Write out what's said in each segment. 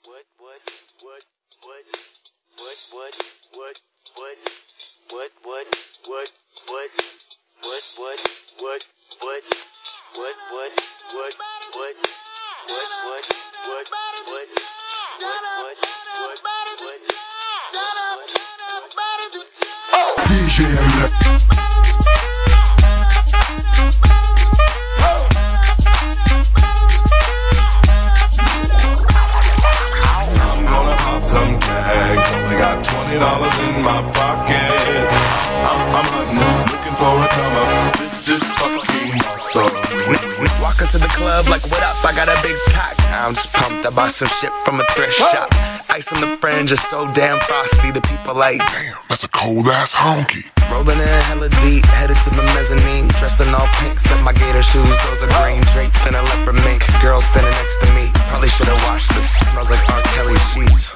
Some tags, only got $20 in my pocket. I'm hunting, looking for a come up. This is fucking awesome. Walk into the club like, what up? I got a big cock. I'm just pumped. I bought some shit from a thrift shop. Ice on the fringe is so damn frosty. The people like, damn, that's a cold ass honky. Rolling in hella deep, headed to the mezzanine. Dressed in all pink, set my gator shoes. Those are green, draped in a leopard mink. Girl standing next to me. Probably should've washed this. Smells like R. Kelly sheets.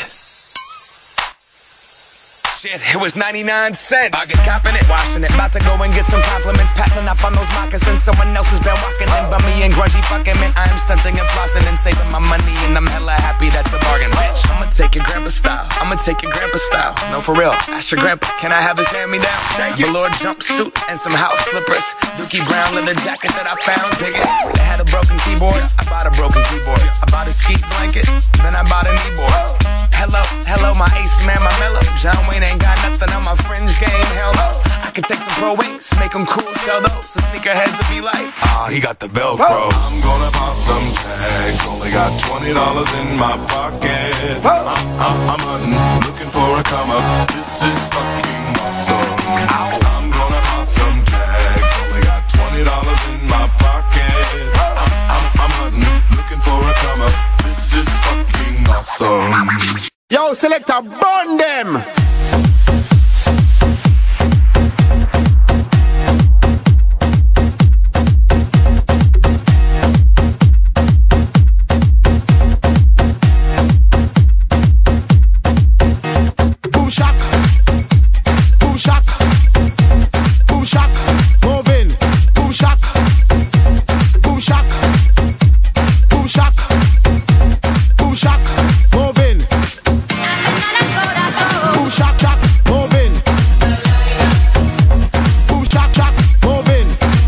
Shit, it was 99 cents. I get copping it, washing it. About to go and get some compliments. Passing up on those moccasins. Someone else has been walking in. Bummy and grungy fucking man. I am stunting and flossing and saving my money. And I'm hella happy that's a bargain, bitch. I'ma take your grandpa style. I'ma take your grandpa style. No, for real. Ask your grandpa, can I have his hand-me-down? Velour jumpsuit and some house slippers. Dookie brown leather jacket that I found. Dig it. They had a broken keyboard. I bought a broken keyboard. I bought a ski blanket. Then I bought a kneeboard. Hello, hello, my ace man, my mellow. John Wayne ain't got nothing on my fringe game, hell no. I can take some pro wings, make them cool, sell those. The sneakerheads will be like, he got the Velcro. I'm gonna pop some tags, only got $20 in my pocket. I'm hunting, looking for a come up. This is fucking awesome. I'm gonna pop some tags, only got $20 in my pocket. I'm hunting, looking for a come up. This is fucking awesome. Yo, selector, burn them! Boom shock, boom shock, boom shock, moving, boom shock, boom shock, boom shock, boom shock, moving. Boom shock, shock, moving. Boom shock, shock, moving.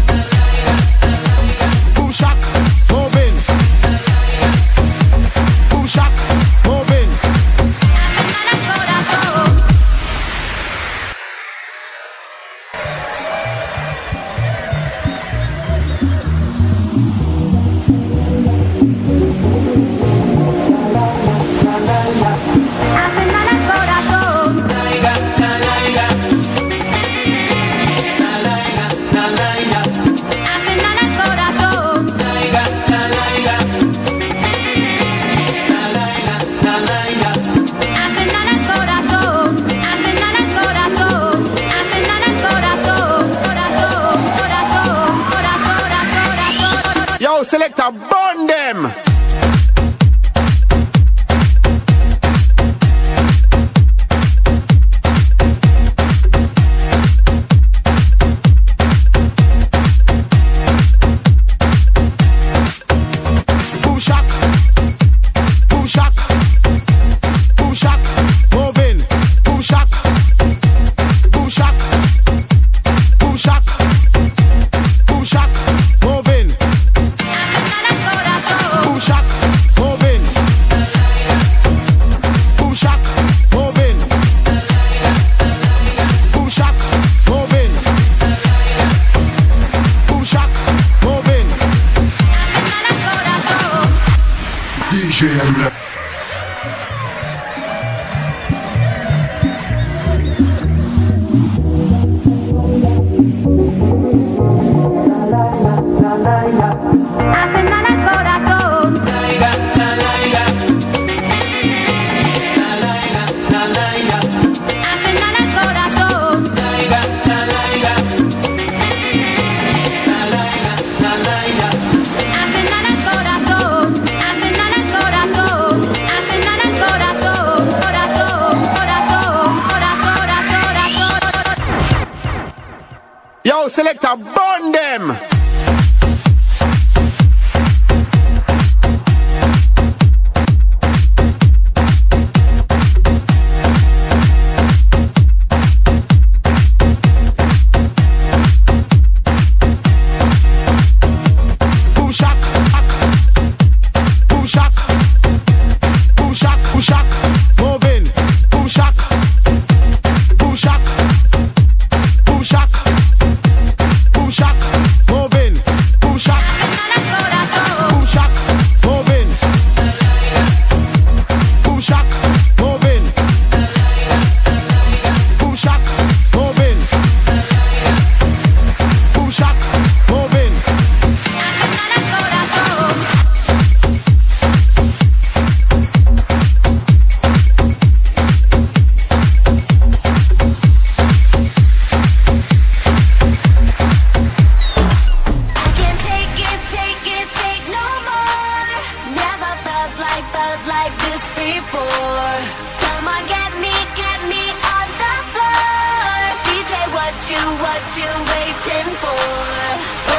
Boom shock, moving. Boom shock, moving. Yo, selector, burn them! Boom shock, boom shock, boom shock, moving. Boom shock, boom shock, boom shock, boom shock, moving. Boom shock, moving. Boom shock, moving. Boom shock, moving. Boom shock, moving. DJ Yo, selector, burn them! this before. Come on, get me on the floor. DJ, what you waiting for?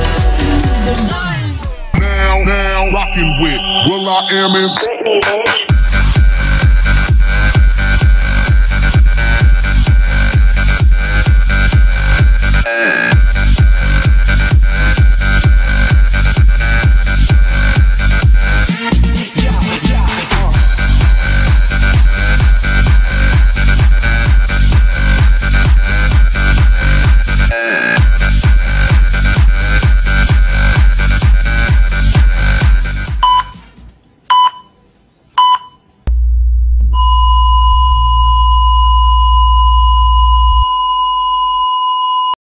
With Will I Am in Britney, bitch.